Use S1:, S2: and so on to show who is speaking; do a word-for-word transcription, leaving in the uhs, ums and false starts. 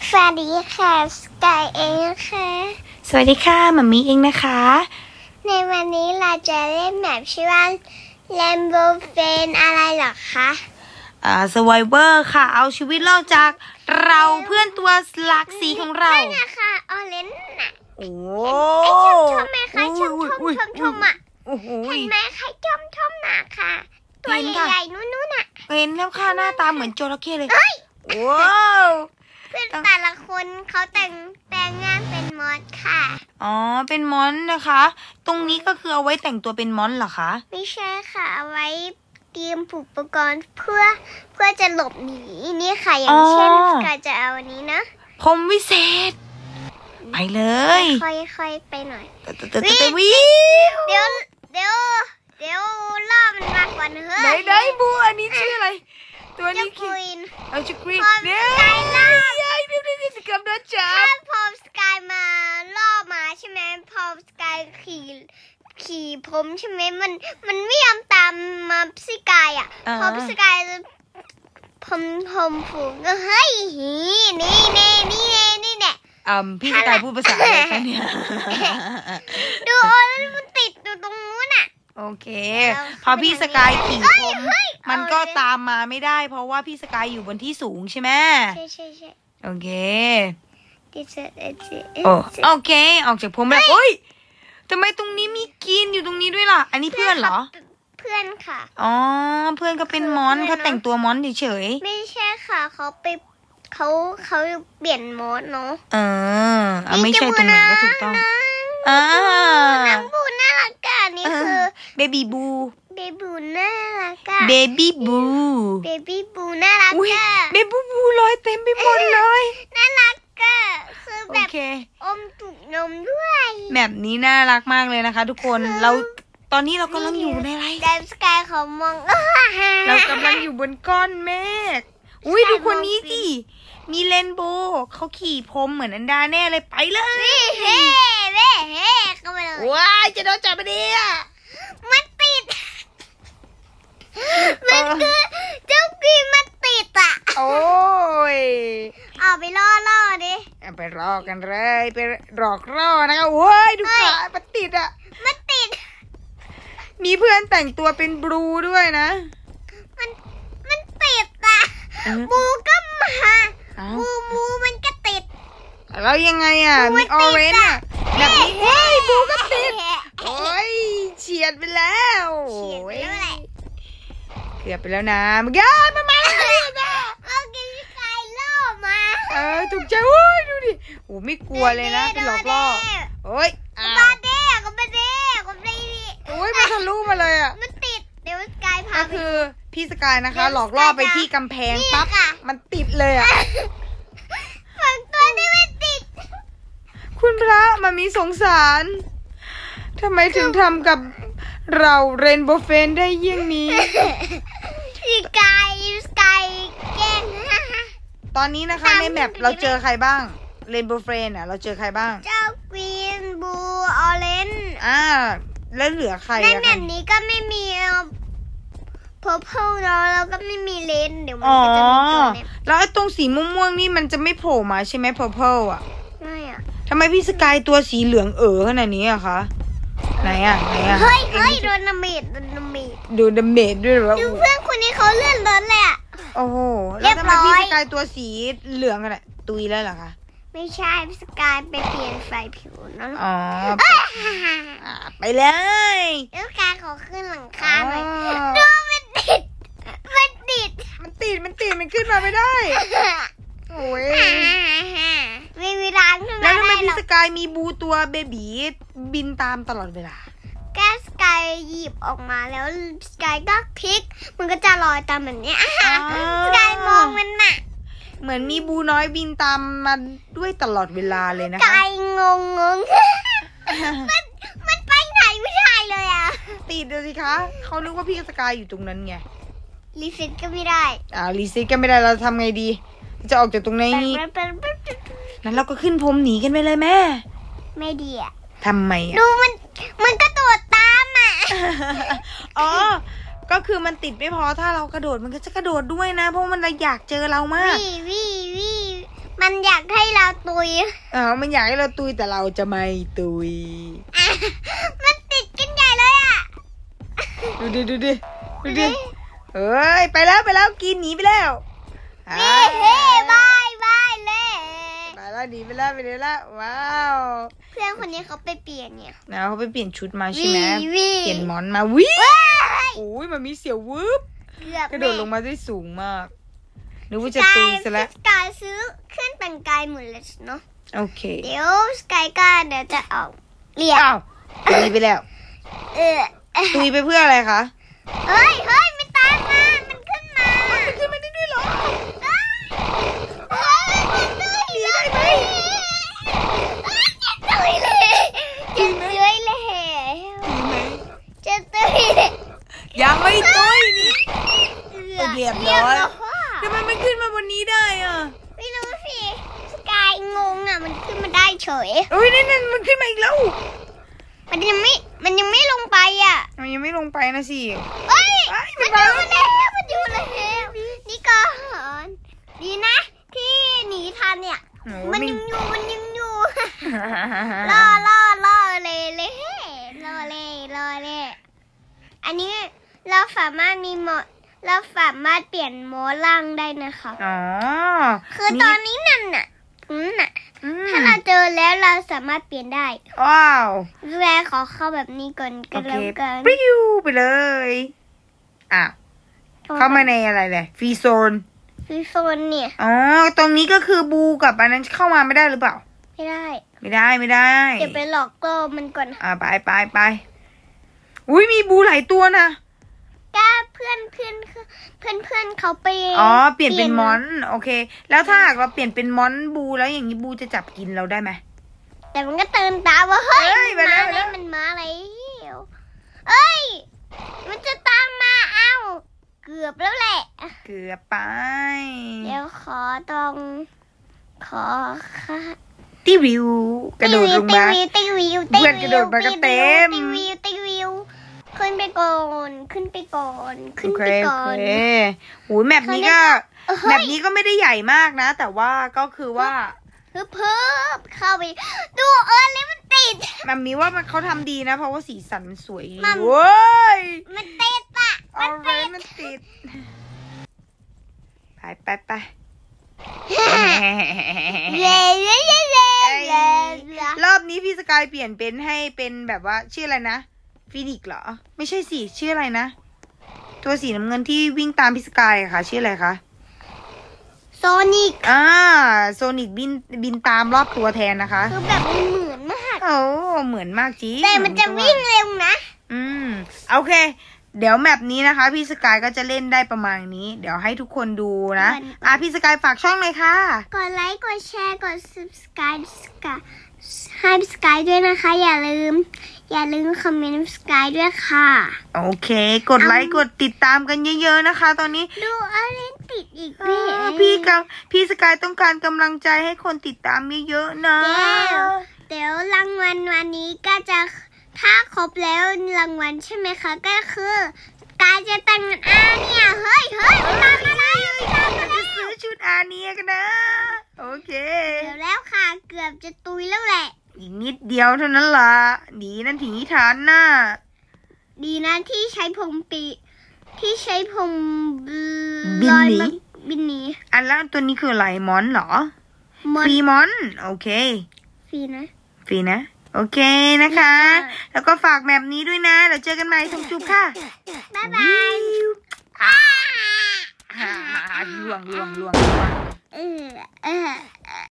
S1: สวัสดีค่ะสกายเองค่ะ
S2: สวัสดีค่ะมัมมี่เองนะคะ
S1: ในวันนี้เราจะเล่นแบบชื่อว่า Rainbow Friends อะไรหรอคะ
S2: อ่า Survivor ค่ะเอาชีวิตรอดจากเราเพื่อนตัวหลากสีของเรา
S1: นั่นนะคะออเรนจ์น่ะ
S2: โอ้
S1: ไอ้ชมชมไหมคะชมชมชมชมอ่ะเห็นไหมคะชมชมน่ะค่ะตัวใหญ่ๆนู้นๆน่ะ
S2: เห็นแล้วค่ะหน้าตาเหมือนจระเข้เลย
S1: ว้าวเพื่อนแต่ละคนเขาแต่งแปลงร่างเป็นมอสค่ะ
S2: อ๋อเป็นมอนนะคะตรงนี้ก็คือเอาไว้แต่งตัวเป็นมอนเหรอคะ
S1: ไม่ใช่ค่ะเอาไว้เตรียมอุปกรณ์เพื่อเพื่อจะหลบหนีนี่ค่ะอย่างเช่นก็จะเอาอันนี้นะ
S2: พรมวิเศษไปเลย
S1: ค่อยๆไปหน่อย
S2: วิ
S1: เดี๋ยวเดี๋ยวเดี๋ยวล่อมันมาก่อนเฮ้ย
S2: ไหนไหนบูอันนี้ชื่ออะไรตัวนี้
S1: คือ
S2: เอาชิคกี้
S1: พอสกายล่า
S2: ใหญ่ดูดิสิกับนะจ๊ะ
S1: ถ้าพอสกายมาล่อมาใช่ไหมพอสกายขี่ขี่ผมใช่ไหมมันมันไม่ยอมตามมาสกายอ่ะพอสกายผมผมฝูงก็เฮ้ยนี่นี่นี่นี่นี่เนี่ย
S2: อ่าพี่สกายพูดภาษาอะไรคะเนี่ย
S1: ดูแล้วมันติดอยู่ตรงนู้นอ่ะ
S2: โอเคพอพี่สกายขี่ผมมันก็ตามมาไม่ได้เพราะว่าพี่สกายอยู่บนที่สูงใช่ไหม
S1: ใช่ใช่ใช่
S2: โอเค
S1: โอ้
S2: โอเคออกจากผมแล้วโอ้ยทำไมตรงนี้มีกินอยู่ตรงนี้ด้วยล่ะอันนี้เพื่อนเหรอ
S1: เพื่อนค่ะ
S2: อ๋อเพื่อนก็เป็นมอนเขาแต่งตัวมอนเฉย
S1: ๆไม่ใช่ค่ะเขาไปเขาเขาเปลี่ยนมอนเนาะ
S2: เออเอาไม่ใช่ตรงไหนก็ถูกต้องอ่า
S1: น้ำบูน่ารักกันนี่คือ
S2: เบบี้บู
S1: เบบี้บูน่ารักกัน
S2: เบบี้บู
S1: เบบี้บูน่ารักกัน
S2: เบบี้บูลอยเต็มไปหมดเลย
S1: น่ารักกันคือแบบอมจุกนมด้วย
S2: แบบนี้น่ารักมากเลยนะคะทุกคนเราตอนนี้เรากำลังอยู่ในอะไร
S1: แดนสกายเขามอง
S2: เรากำลังอยู่บนก้อนเมฆอุ้ยดูคนนี้สิมีเรนโบว์เขาขี่พรมเหมือนอันดาแน่เลยไปเลย
S1: เฮ้เฮ้เฮ้เข้าไปเลย
S2: ว้ายจะโดนจับไปดิอ่ะ
S1: มันติดมันคือเจ้ากีมันติดอ่ะ
S2: โอ้ย
S1: เอาไปล่อล่อดิ
S2: ไปรอกันเลยไปหลอกล่อนะคะโอ้ยดูขามันติดอ่ะ
S1: มันติด
S2: มีเพื่อนแต่งตัวเป็นบลูด้วยนะ
S1: มันมันติดอ่ะบูก็มาบูบูมันก็ติด
S2: แล้วยังไงอ่ะมีออเรนจ์อ่ะแบบนี้เฮ้ยบูก็ติดโอ้ยเฉียดไปแล้ว
S1: เฉียดไปแล้วแหละ
S2: เกือบไปแล้วนะมึงยันมามาเลยนะ
S1: เอากินไก่ล่อมา
S2: เออถูกใจโอ้ยดูดิโอ้ไม่กลัวเลยนะเป็นหลอกล่อโอ้ย
S1: บาเด้ก็บาเด้ก็บาเด้
S2: โอ้ยมันทะลุมาเลยอ่ะ
S1: มันติดเดี๋ยวสกายพา
S2: ก็คือพี่สกายนะคะหลอกล่อไปที่กำแพงปั๊บมันติดเลยอ่ะ
S1: ฝั่งตัวนี้มันติด
S2: คุณพระมันมีสงสารทำไมถึงทำกับเราเรนโบว์เฟนได้เยี่ยงนี้
S1: สกายสกายแกล้ง
S2: ตอนนี้นะคะในแมปเราเจอใครบ้างเรนโบว์เฟนอ่ะเราเจอใครบ้าง
S1: เจ้ากรีนบูออเรนจ์
S2: อ่าแล้วเหลือใคร
S1: ในแมปนี้ก็ไม่มีเพอร์เพลแล้วแล้วก็ไม่มีเลนเดี๋ยวมันก็จะมีตัวเนี่ย
S2: แล้วไอ้ตรงสีม่วงๆนี่มันจะไม่โผล่มาใช่ไหมเพอร์เพลอ่ะ
S1: ไม่อ่ะ
S2: ทำไมพี่สกายตัวสีเหลืองเอ๋อขนาดนี้อะคะไหนอ่ะไหนอ่ะ
S1: เฮ้ยเฮ้ยโดนดาเมจโดนดาเมจ
S2: โดนดาเมจด้วยเหรอ
S1: ดูเพื่อนคนนี้เขาเลื่อนรถเลยอ่ะ
S2: โอ้โหแล้วทำไมพี่สกายตัวสีเหลืองกันอะตุยแล้วเหรอคะ
S1: ไม่ใช่พี่สกายไปเปลี่ยนไฟผิวนะ
S2: อ๋อไปเลย
S1: พี่สกายขอขึ้นหลังคาหน่อยดูมันติดมันติด
S2: มันติดมันติดมันขึ้นมาไม่ได้โอ้ย
S1: ไม่มีร้านขึ้นมาได้หรอก
S2: แล้วทำไมพี่สกายมีบูตัวเบบีบินตามตลอดเวลา
S1: แกสกายหยิบออกมาแล้วสกายก็คลิกมันก็จะลอยตามแบบนี้สกายมองมันน่ะ
S2: เหมือนมีบูน้อยบินตามมาด้วยตลอดเวลาเลยนะคะ
S1: สกายงงงงมันมันไปไหนไม่ได้เลยอ่ะ
S2: ติดเลยสิคะเขานึกว่าพี่สกายอยู่ตรงนั้นไง
S1: รีเซ็ตก็ไม่ได้
S2: อ่ารีเซ็ตก็ไม่ได้เราทำไงดีจะออกจากตรงนี้นั้นเราก็ขึ้นพรมหนีกันไปเลยแม่
S1: ไม่ดีอ่ะ
S2: ทำไมอ่ะ
S1: ดูมันมันกระโดดตามอ่ะ
S2: อ๋อก็คือมันติดไม่พอถ้าเรากระโดดมันก็จะกระโดดด้วยนะเพราะมันอยากเจอเรามาก
S1: วิวิวิมันอยากให้ตุย
S2: เออมันอยากให้เราตุยแต่เราจะไม่ตุย
S1: อ่ะมันติดกันใหญ่เลยอ่ะ
S2: ดูดิดูดิดูดิเอ้ยไปแล้วไปแล้วกินหนีไปแล้วอ่า
S1: เฮ้เฮ้บายบายเล่
S2: ไปแล้วหนีไปแล้วไปเลยละว้าว
S1: เพื่อนคนนี้เขาไปเปลี่ยนเนี่ย
S2: นะเขาไปเปลี่ยนชุดมาใช่ไหม
S1: วิ
S2: เปลี่ยนหมอนมาวิ
S1: ว้าย
S2: โอ้ยมันมีเสียววืบ
S1: เกือบ
S2: กระโดดลงมาได้สูงมากนึกว่าจะ
S1: ส
S2: ตุ
S1: กาย
S2: ยซะแล้ว
S1: สกายซื้อขึ้นเป็นกายหมดเลยเนาะ
S2: โอเค
S1: เดี๋ยวสกายก็เดี๋ยวจะเอาเรียก
S2: อ้าวตุยไปแล้ว
S1: เออ
S2: ตุยไปเพื่ออะไรคะ
S1: เฮ้ยเฮ้ยมันตามมา มันขึ้นมา
S2: มันขึ้นมาได้ด้วยเหรอ
S1: เฮ้ยมันตุยได้ไหมจะตุยเลยจะตุยเลย
S2: ตุยไหม
S1: จะตุยเลย
S2: ยังไม่ตุยนี่ เรียบร้อย
S1: เรีบ
S2: ทำไมมันขึ้นมาบนนี้ได้อ่ะ
S1: ไม่รู้สิสกายงงอ่ะมันขึ้นมาได้เฉย
S2: เอ้ยนั่นนั่นมันขึ้นมาอีกแล้ว
S1: มันยังไม่มันยังไม่ลงไปอ่ะ
S2: มันยังไม่ลงไปนะสิ
S1: เอ้ย
S2: เอ้ยมั
S1: มัน น
S2: มา
S1: อยู่แล้วมันอยู่แล้วนี่ก็ดีนะ ที่หนีทันเนี่ย
S2: โอ้
S1: มัน
S2: ไ
S1: ยังอยู่มันยังอยู่ ล่อล่อล่อเลยเลยล่อเลยล่อเลยอันนี้เราสามารถมีโหมดเราสามารถเปลี่ยนโหมดล่างได้นะคะ
S2: อ๋อ
S1: คือตอนนี้นั่นน่ะนั่นน่ะ
S2: อืม
S1: ถ้าเราเจอแล้วเราสามารถเปลี่ยนได้
S2: ว้าว
S1: แรขอเข้าแบบนี้ก่อนก็
S2: โอเค
S1: แล้วกัน
S2: ปริ้วไปเลยอ่ะเข้ามาในอะไรเลยฟรีโซน
S1: ฟรีโซนเนี่ย
S2: อ๋อตรงนี้ก็คือบูกับอันนั้นเข้ามาไม่ได้หรือเปล่า
S1: ไม่ได้
S2: ไม่ได้ไม่ได้
S1: เดี๋ยวไปหลอกก็มันก่อน
S2: อ่าไปไปไปอุ้ยมีบูหลายตัวนะ
S1: ถ้าเพื่อนเพื่อนเพื่อนเพื่อนเขาไป
S2: อ๋อเปลี่ยนเป็นมอนโอเค แล้วถ้าหากเราเปลี่ยนเป็นมอนบูแล้วอย่างนี้บูจะจับกินเราได้ไหม
S1: แต่มันก็เตือนตาว่าเฮ้ย
S2: เอ้ย
S1: มัน
S2: มาแล้
S1: มาว แล้วมันมาแล้วเอ้ย มันจะตามมาเอ้าเกือบแล้วแหละ
S2: เกือบไป
S1: เดี๋ยวขอต้องขอค่ะ
S2: ตีวิวกระโดดลงมา
S1: ตีวิวตีวิว
S2: เพื่อนกระโดดมาก็เต็ม
S1: ตีวิวตีวิวขึ้นไปก่อนขึ้นไปก่อนขึ้น
S2: โอเค
S1: ไปก่
S2: โอ
S1: อน
S2: เคโอ้ยแมปนี้ก็
S1: เฮ้ย
S2: แมปนี้ก็ไม่ได้ใหญ่มากนะ แต่ว่าก็คือว่า
S1: เพิ่มเพิ่มเข้าไปดูเออเลยมันติด
S2: แมปนี้ว่ามันเขาทำดีนะ เพราะว่าสีสันมันสวย
S1: มัน
S2: เว้ย
S1: มันติดอะ
S2: เอา
S1: มัน
S2: ไร
S1: ติด
S2: มันติดไปไปไป
S1: เย่เย่เย่เย่เย่เย่
S2: รอบนี้พี่สกายเปลี่ยนเป็นให้เป็นแบบว่าชื่ออะไรนะฟินิกเหรอ ไม่ใช่สิชื่ออะไรนะ ตัวสีน้ำเงินที่วิ่งตามพี่สกายอะค่ะ ชื่ออะไรคะ
S1: โซนิก
S2: อ่าโซนิกบินบินตามรอบตัวแทนนะคะ
S1: คือแบบมันเหมือนมาก
S2: โอ้เหมือนมากจริง
S1: แต่มันจะวิ่งเร็วนะ
S2: อืมโอเค เดี๋ยวแมปนี้นะคะ พี่สกายก็จะเล่นได้ประมาณนี้ เดี๋ยวให้ทุกคนดูนะอ่ะพี่สกายฝากช่องเลยค่ะ
S1: กดไลค์กดแชร์กด subscribe สกายให้สกายด้วยนะคะ อย่าลืม อย่าลืมคอมเมนต์สกายด้วยค่ะ
S2: โอเค กดไลค์กดติดตามกันเยอะๆนะคะ ตอนนี้
S1: ดูอะไรติดอีก
S2: เอ
S1: พี่
S2: อพี่กับพี่สกายต้องการกำลังใจให้คนติดตามเยอะๆนะ
S1: เดี๋ยวเดี๋ยวรางวัลวันนี้ก็จะถ้าครบแล้วรางวัลใช่ไหมคะ ก็คือกายจะแต่งงานอาเนี่ยเฮ้ยเฮ้ยมันตามมาแล้วมันตามมา
S2: จะ
S1: แล้ว
S2: ซื้อชุดอาเนียกันนะ โอเค
S1: เดี๋ยวแล้วค่ะ เกือบจะตุยแล้วแหละ
S2: อีกนิดเดียวเท่านั้นล่ะหนีนั่นถึงนิทานน่ะ
S1: ดีนะที่ใช้ผมปีที่ใช้ผม
S2: บินหนี
S1: ลอยมาบินหนี
S2: อันแล้วตัวนี้คืออะไรมอนเหรอ
S1: มอ
S2: ฟ
S1: น
S2: รีมอน โอเค
S1: ฟรีนะ
S2: ฟรีนะ โอเคนะคะ แล้วก็ฝากแมปนี้ด้วยนะเดี๋ยวเจอกันใหม่ส่งจุ๊บค่ะ
S1: บ๊ายบาย
S2: อ่าล่วงล่วงล่วงล่วง
S1: เออเออ